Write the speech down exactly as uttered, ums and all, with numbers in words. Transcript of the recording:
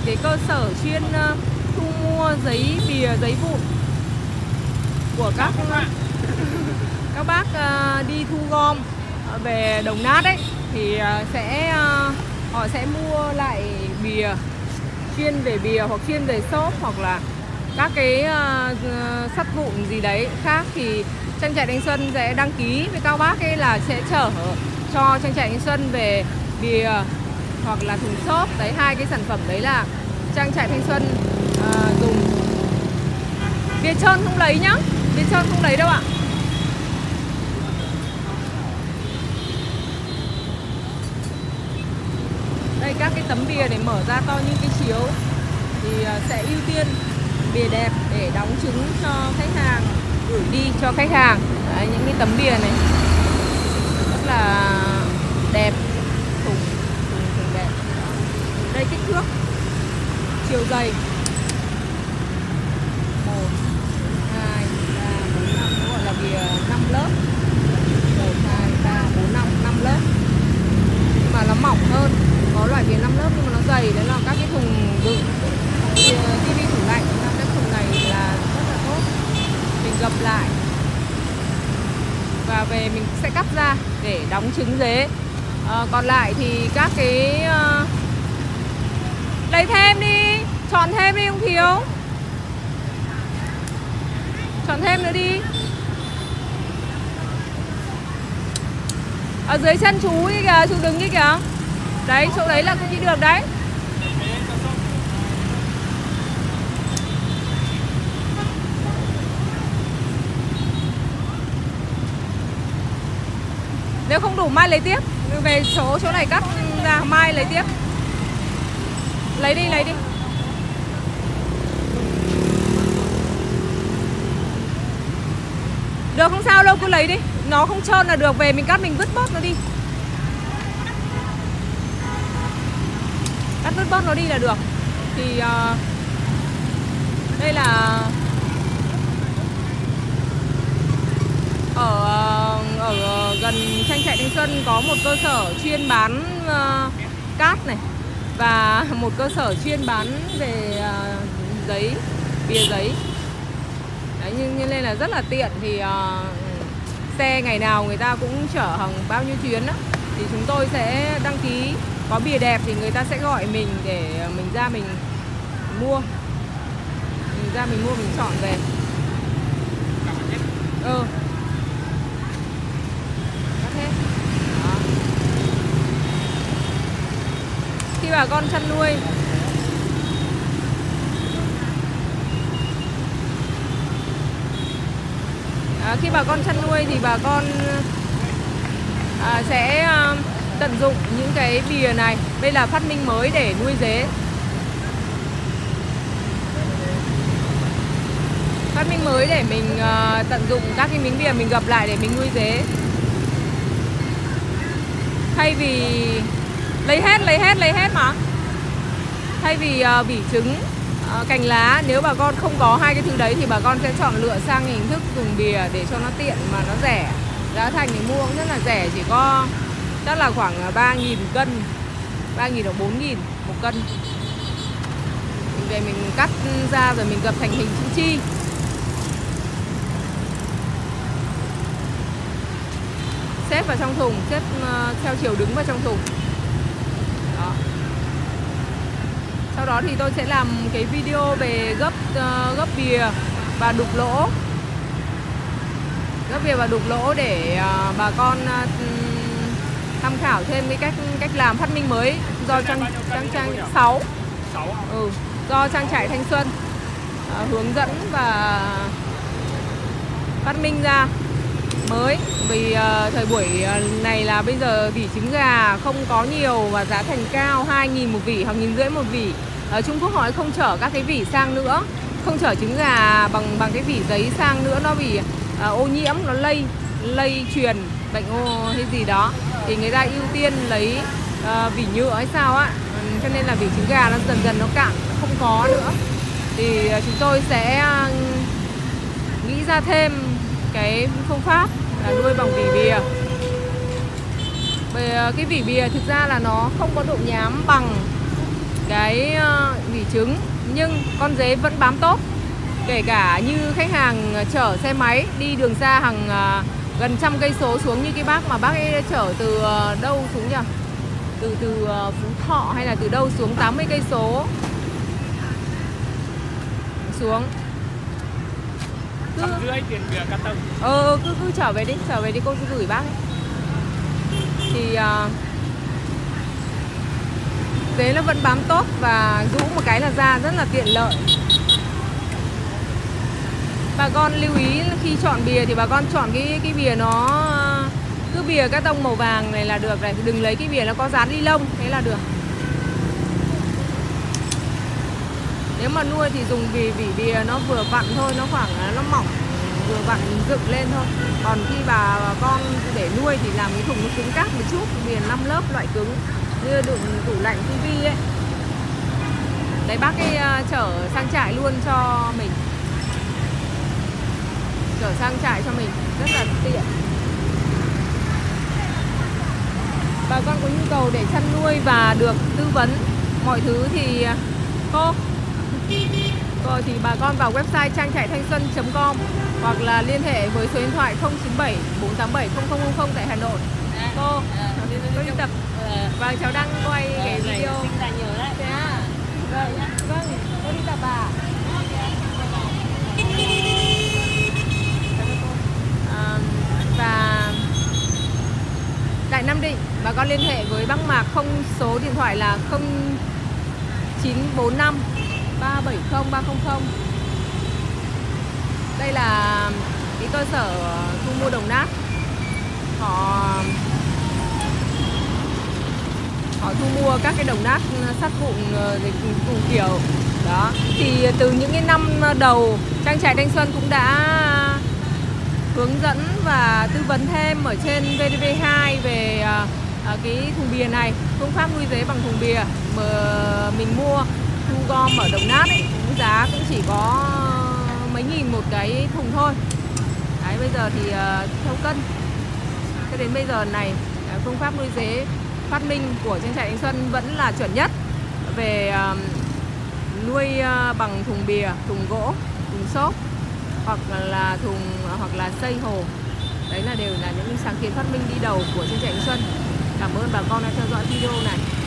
cái cơ sở chuyên uh, thu mua giấy bìa, giấy vụn của các các bác uh, đi thu gom về Đồng Nát ấy, thì uh, sẽ uh, họ sẽ mua lại bìa, chuyên về bìa hoặc chuyên về xốp hoặc là các cái uh, sắt vụn gì đấy khác, thì trang trại Thanh Xuân sẽ đăng ký với các bác ấy là sẽ chở cho trang trại Thanh Xuân về bìa hoặc là thùng xốp. Đấy, hai cái sản phẩm đấy là trang trại Thanh Xuân uh, dùng. Bìa trơn không lấy nhá, bìa trơn không lấy đâu ạ. Đây, các cái tấm bìa để mở ra to như cái chiếu thì sẽ ưu tiên bìa đẹp để đóng trứng cho khách hàng, gửi đi cho khách hàng. Đấy, những cái tấm bìa này rất là đẹp, thùng, thùng, thùng đẹp. Đây kích thước, chiều dày một, hai, ba, bốn, năm, nó gọi là bìa năm lớp. một, hai, ba, bốn, năm, năm lớp. Nhưng mà nó mỏng hơn. Có loại bìa năm lớp nhưng mà nó dày, đấy là các cái thùng đựng tivi, tủ lạnh. Cái thùng này là rất là tốt. Mình gập lại và về mình sẽ cắt ra để đóng trứng dế. À, còn lại thì các cái uh... lấy thêm đi, chọn thêm đi ông Thiếu, chọn thêm nữa đi. Ở dưới chân chú ấy kìa, chú đứng ấy kìa. Đấy, chỗ đấy là cũng đi được đấy. Nếu không đủ mai lấy tiếp. Về chỗ chỗ này cắt ra, mai lấy tiếp. Lấy đi, lấy đi. Được, không sao đâu, cứ lấy đi. Nó không trơn là được, về mình cắt mình vứt bớt nó đi. Cắt vứt bớt nó đi là được. Thì uh, đây là ở ở gần trang trại Thanh Xuân có một cơ sở chuyên bán uh, cát này và một cơ sở chuyên bán về uh, giấy, bìa giấy. Đấy, nhưng như nên là rất là tiện, thì uh, xe ngày nào người ta cũng chở hàng bao nhiêu chuyến đó, thì chúng tôi sẽ đăng ký. Có bìa đẹp thì người ta sẽ gọi mình để mình ra mình mua, mình ra mình mua mình chọn về. Ừ. Khi bà con chăn nuôi à, khi bà con chăn nuôi thì bà con à, sẽ à, tận dụng những cái bìa này. Đây là phát minh mới để nuôi dế. Phát minh mới để mình uh, tận dụng các cái miếng bìa mình gập lại để mình nuôi dế. Thay vì lấy hết, lấy hết, lấy hết mà. Thay vì uh, vỉ trứng, uh, cành lá, nếu bà con không có hai cái thứ đấy thì bà con sẽ chọn lựa sang hình thức dùng bìa để cho nó tiện mà nó rẻ. Giá thành thì mua cũng rất là rẻ, chỉ có chắc là khoảng ba nghìn cân, ba nghìn hoặc bốn nghìn một cân. Mình về mình cắt ra rồi mình gập thành hình chữ chi. Xếp vào trong thùng, xếp uh, theo chiều đứng vào trong thùng. Đó. Sau đó thì tôi sẽ làm cái video về gấp uh, gấp bìa và đục lỗ. Gấp bìa và đục lỗ để uh, bà con uh, tham khảo thêm cái cách cách làm phát minh mới do trang trang trang sáu. Ừ, do trang trại Thanh Xuân uh, hướng dẫn và phát minh ra mới. Vì uh, thời buổi này là bây giờ vỉ trứng gà không có nhiều và giá thành cao, hai nghìn một vỉ hoặc nghìn rưỡi một vỉ. Ở Trung Quốc họ không chở các cái vỉ sang nữa, không chở trứng gà bằng bằng cái vỉ giấy sang nữa, nó bị uh, ô nhiễm, nó lây lây truyền bệnh ô hay gì đó, thì người ta ưu tiên lấy uh, vỉ nhựa hay sao á, cho nên là vỉ trứng gà nó dần dần nó cạn, nó không có nữa. Thì uh, chúng tôi sẽ uh, nghĩ ra thêm cái phương pháp là nuôi bằng vỉ bìa. Cái vỉ bìa thực ra là nó không có độ nhám bằng cái uh, vỉ trứng, nhưng con dế vẫn bám tốt. Kể cả như khách hàng chở xe máy đi đường xa hàng uh, gần trăm cây số xuống, như cái bác mà bác ấy chở từ uh, đâu xuống nhỉ? Từ từ uh, Phú Thọ hay là từ đâu xuống tám mươi cây số xuống. Trăm rưỡi tiền bìa cắt tông. Ờ cứ cứ trở về đi, trở về đi cô sẽ gửi bác ấy. Thì uh, dế nó vẫn bám tốt và rũ một cái là ra rất là tiện lợi. Bà con lưu ý khi chọn bìa thì bà con chọn cái cái bìa nó cứ bìa các tông màu vàng này là được này, đừng lấy cái bìa nó có dán ni lông, thế là được. Nếu mà nuôi thì dùng vì vỉ bìa nó vừa vặn thôi, nó khoảng nó mỏng vừa vặn dựng lên thôi. Còn khi bà, bà con để nuôi thì làm cái thùng nó cứng cáp một chút, bìa năm lớp loại cứng như đựng tủ lạnh tivi ấy. Đấy bác ấy uh, chở sang trại luôn cho mình, chở sang trại cho mình rất là tiện. Bà con có nhu cầu để chăn nuôi và được tư vấn mọi thứ thì cô rồi thì bà con vào website trang trại thanh xuân chấm com hoặc là liên hệ với số điện thoại không chín bảy bốn tám bảy không không không không tại Hà Nội. Cô cô đi tập. Vâng, cháu đang quay cái video. Thế à? Vâng, vâng, cô đi tập à? À, và tại Nam Định bà con liên hệ với bác Mạc, không số điện thoại là không chín bốn năm ba bảy không ba không không. Đây là cái cơ sở thu mua đồng nát. Họ họ thu mua các cái đồng nát sắt vụn cùng kiểu đó. Thì từ những cái năm đầu trang trại Thanh Xuân cũng đã hướng dẫn và tư vấn thêm ở trên vê tê vê hai về uh, cái thùng bìa này, phương pháp nuôi dế bằng thùng bìa mà mình mua thu gom ở đồng nát ấy, giá cũng chỉ có mấy nghìn một cái thùng thôi. Đấy, bây giờ thì uh, theo cân. Cho đến bây giờ này, uh, phương pháp nuôi dế phát minh của trang trại Thanh Xuân vẫn là chuẩn nhất về uh, nuôi uh, bằng thùng bìa, thùng gỗ, thùng xốp hoặc là thùng hoặc là xây hồ. Đấy là đều là những sáng kiến phát minh đi đầu của trang trại Thanh Xuân. Cảm ơn bà con đã theo dõi video này.